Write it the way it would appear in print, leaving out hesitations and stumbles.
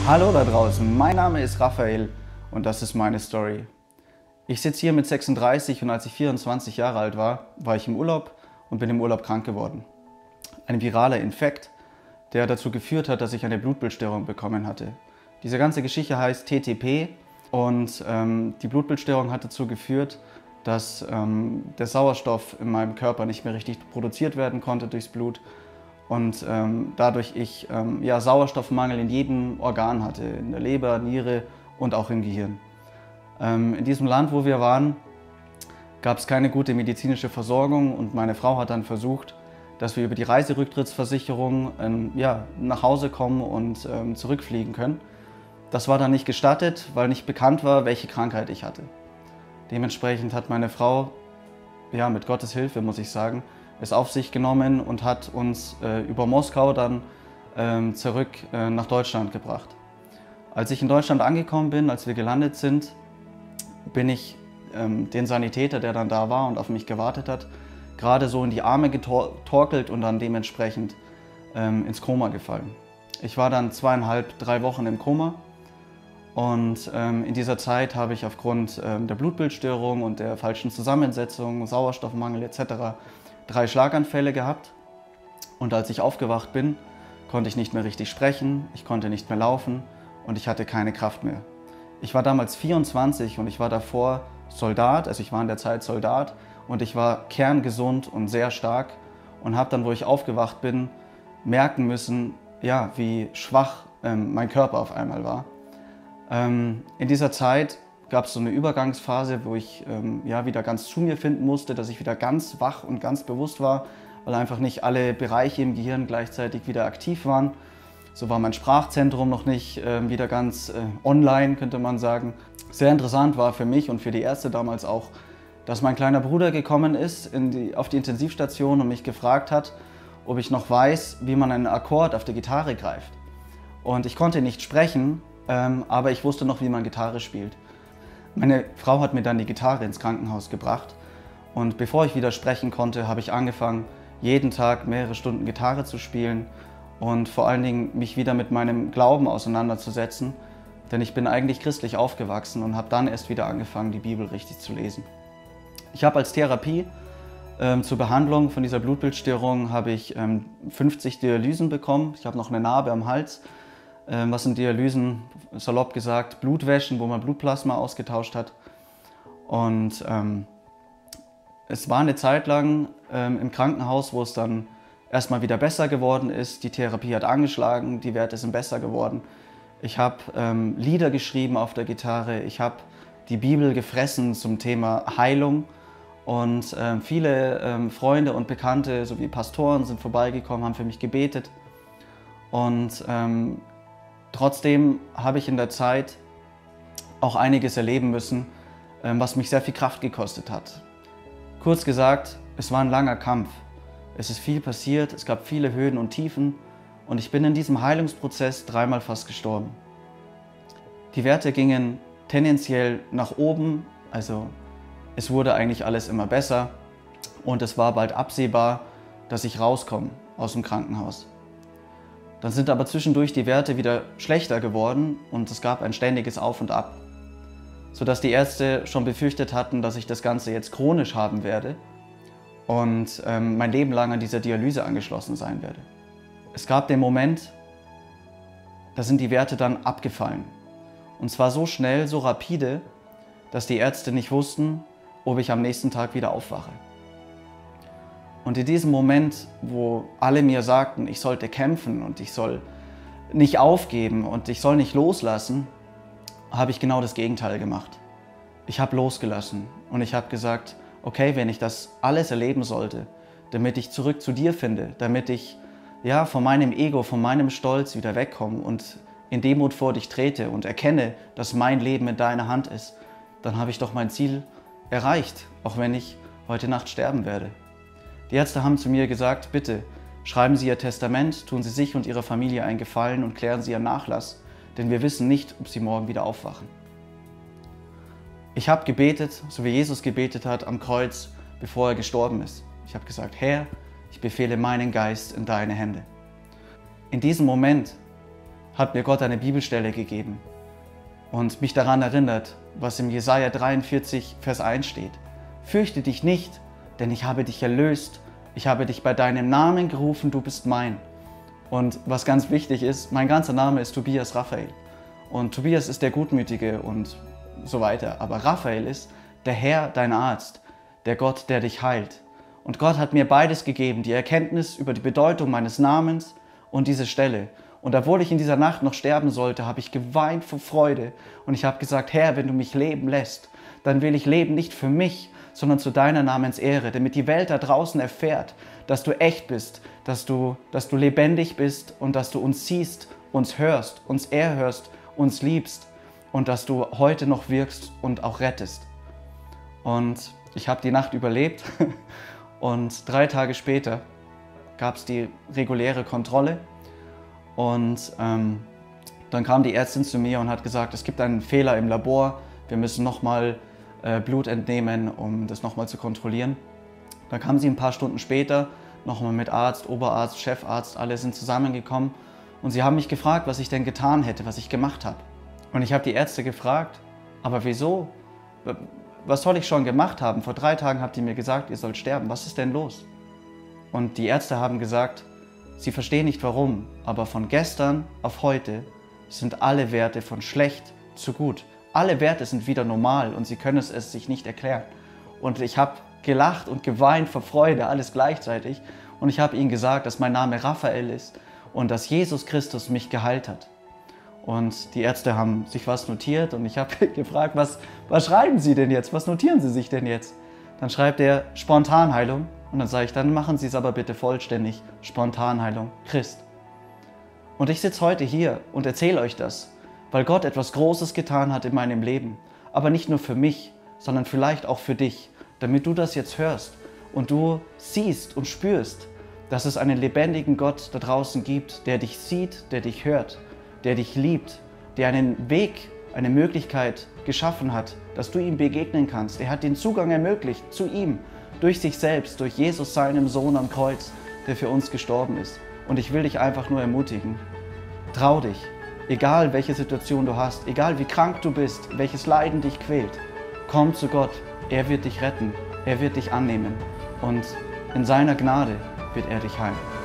Hallo da draußen, mein Name ist Raphael und das ist meine Story. Ich sitze hier mit 36 und als ich 24 Jahre alt war, war ich im Urlaub und bin im Urlaub krank geworden. Ein viraler Infekt, der dazu geführt hat, dass ich eine Blutbildstörung bekommen hatte. Diese ganze Geschichte heißt TTP und die Blutbildstörung hat dazu geführt, dass der Sauerstoff in meinem Körper nicht mehr richtig produziert werden konnte durchs Blut. Und dadurch ich Sauerstoffmangel in jedem Organ hatte, in der Leber, Niere und auch im Gehirn. In diesem Land, wo wir waren, gab es keine gute medizinische Versorgung und meine Frau hat dann versucht, dass wir über die Reiserücktrittsversicherung nach Hause kommen und zurückfliegen können. Das war dann nicht gestattet, weil nicht bekannt war, welche Krankheit ich hatte. Dementsprechend hat meine Frau, mit Gottes Hilfe muss ich sagen, es auf sich genommen und hat uns über Moskau dann zurück nach Deutschland gebracht. Als ich in Deutschland angekommen bin, als wir gelandet sind, bin ich den Sanitäter, der dann da war und auf mich gewartet hat, gerade so in die Arme getorkelt und dann dementsprechend ins Koma gefallen. Ich war dann 2,5, 3 Wochen im Koma und in dieser Zeit habe ich aufgrund der Blutbildstörung und der falschen Zusammensetzung, Sauerstoffmangel etc. 3 Schlaganfälle gehabt und als ich aufgewacht bin, konnte ich nicht mehr richtig sprechen, ich konnte nicht mehr laufen und ich hatte keine Kraft mehr. Ich war damals 24 und ich war davor Soldat, also ich war in der Zeit Soldat und ich war kerngesund und sehr stark und habe dann, wo ich aufgewacht bin, merken müssen, wie schwach mein Körper auf einmal war. In dieser Zeit gab es so eine Übergangsphase, wo ich wieder ganz zu mir finden musste, dass ich wieder ganz wach und ganz bewusst war, weil einfach nicht alle Bereiche im Gehirn gleichzeitig wieder aktiv waren. So war mein Sprachzentrum noch nicht wieder ganz online, könnte man sagen. Sehr interessant war für mich und für die Ärzte damals auch, dass mein kleiner Bruder gekommen ist auf die Intensivstation und mich gefragt hat, ob ich noch weiß, wie man einen Akkord auf der Gitarre greift. Und ich konnte nicht sprechen, aber ich wusste noch, wie man Gitarre spielt. Meine Frau hat mir dann die Gitarre ins Krankenhaus gebracht und bevor ich wieder sprechen konnte, habe ich angefangen, jeden Tag mehrere Stunden Gitarre zu spielen und vor allen Dingen mich wieder mit meinem Glauben auseinanderzusetzen, denn ich bin eigentlich christlich aufgewachsen und habe dann erst wieder angefangen, die Bibel richtig zu lesen. Ich habe als Therapie zur Behandlung von dieser Blutbildstörung habe ich 50 Dialysen bekommen. Ich habe noch eine Narbe am Hals. Was sind Dialysen? Salopp gesagt, Blutwäschen, wo man Blutplasma ausgetauscht hat. Und es war eine Zeit lang im Krankenhaus, wo es dann erstmal wieder besser geworden ist. Die Therapie hat angeschlagen, die Werte sind besser geworden. Ich habe Lieder geschrieben auf der Gitarre, ich habe die Bibel gefressen zum Thema Heilung. Und viele Freunde und Bekannte sowie Pastoren sind vorbeigekommen, haben für mich gebetet. Und trotzdem habe ich in der Zeit auch einiges erleben müssen, was mich sehr viel Kraft gekostet hat. Kurz gesagt, es war ein langer Kampf. Es ist viel passiert, es gab viele Höhen und Tiefen und ich bin in diesem Heilungsprozess 3-mal fast gestorben. Die Werte gingen tendenziell nach oben, also es wurde eigentlich alles immer besser und es war bald absehbar, dass ich rauskomme aus dem Krankenhaus. Dann sind aber zwischendurch die Werte wieder schlechter geworden und es gab ein ständiges Auf und Ab, sodass die Ärzte schon befürchtet hatten, dass ich das Ganze jetzt chronisch haben werde und mein Leben lang an dieser Dialyse angeschlossen sein werde. Es gab den Moment, da sind die Werte dann abgefallen und zwar so schnell, so rapide, dass die Ärzte nicht wussten, ob ich am nächsten Tag wieder aufwache. Und in diesem Moment, wo alle mir sagten, ich sollte kämpfen und ich soll nicht aufgeben und ich soll nicht loslassen, habe ich genau das Gegenteil gemacht. Ich habe losgelassen und ich habe gesagt, okay, wenn ich das alles erleben sollte, damit ich zurück zu dir finde, damit ich von meinem Ego, von meinem Stolz wieder wegkomme und in Demut vor dich trete und erkenne, dass mein Leben in deiner Hand ist, dann habe ich doch mein Ziel erreicht, auch wenn ich heute Nacht sterben werde. Die Ärzte haben zu mir gesagt, bitte schreiben Sie Ihr Testament, tun Sie sich und Ihrer Familie einen Gefallen und klären Sie Ihren Nachlass, denn wir wissen nicht, ob Sie morgen wieder aufwachen. Ich habe gebetet, so wie Jesus gebetet hat am Kreuz, bevor er gestorben ist. Ich habe gesagt, Herr, ich befehle meinen Geist in deine Hände. In diesem Moment hat mir Gott eine Bibelstelle gegeben und mich daran erinnert, was im Jesaja 43, Vers 1 steht. Fürchte dich nicht, denn ich habe dich erlöst. Ich habe dich bei deinem Namen gerufen, du bist mein. Und was ganz wichtig ist, mein ganzer Name ist Tobias Raphael. Und Tobias ist der Gutmütige und so weiter. Aber Raphael ist der Herr, dein Arzt, der Gott, der dich heilt. Und Gott hat mir beides gegeben, die Erkenntnis über die Bedeutung meines Namens und diese Stelle. Und obwohl ich in dieser Nacht noch sterben sollte, habe ich geweint vor Freude. Und ich habe gesagt, Herr, wenn du mich leben lässt, dann will ich leben nicht für mich, sondern zu deiner Namensehre, damit die Welt da draußen erfährt, dass du echt bist, dass du lebendig bist und dass du uns siehst, uns hörst, uns erhörst, uns liebst und dass du heute noch wirkst und auch rettest. Und ich habe die Nacht überlebt und 3 Tage später gab es die reguläre Kontrolle und dann kam die Ärztin zu mir und hat gesagt, es gibt einen Fehler im Labor, wir müssen nochmal Blut entnehmen, um das nochmal zu kontrollieren. Dann kam sie ein paar Stunden später, nochmal mit Arzt, Oberarzt, Chefarzt, alle sind zusammengekommen und sie haben mich gefragt, was ich denn getan hätte, was ich gemacht habe. Und ich habe die Ärzte gefragt, aber wieso? Was soll ich schon gemacht haben? Vor 3 Tagen habt ihr mir gesagt, ihr sollt sterben. Was ist denn los? Und die Ärzte haben gesagt, sie verstehen nicht warum, aber von gestern auf heute sind alle Werte von schlecht zu gut. Alle Werte sind wieder normal und sie können es sich nicht erklären. Und ich habe gelacht und geweint vor Freude, alles gleichzeitig. Und ich habe ihnen gesagt, dass mein Name Raphael ist und dass Jesus Christus mich geheilt hat. Und die Ärzte haben sich was notiert und ich habe gefragt, was schreiben Sie denn jetzt? Was notieren Sie sich denn jetzt? Dann schreibt er Spontanheilung und dann sage ich, dann machen Sie es aber bitte vollständig. Spontanheilung, Christ. Und ich sitze heute hier und erzähle euch das, weil Gott etwas Großes getan hat in meinem Leben. Aber nicht nur für mich, sondern vielleicht auch für dich, damit du das jetzt hörst und du siehst und spürst, dass es einen lebendigen Gott da draußen gibt, der dich sieht, der dich hört, der dich liebt, der einen Weg, eine Möglichkeit geschaffen hat, dass du ihm begegnen kannst. Er hat den Zugang ermöglicht zu ihm, durch sich selbst, durch Jesus, seinem Sohn am Kreuz, der für uns gestorben ist. Und ich will dich einfach nur ermutigen, trau dich, egal welche Situation du hast, egal wie krank du bist, welches Leiden dich quält, komm zu Gott, er wird dich retten, er wird dich annehmen und in seiner Gnade wird er dich heilen.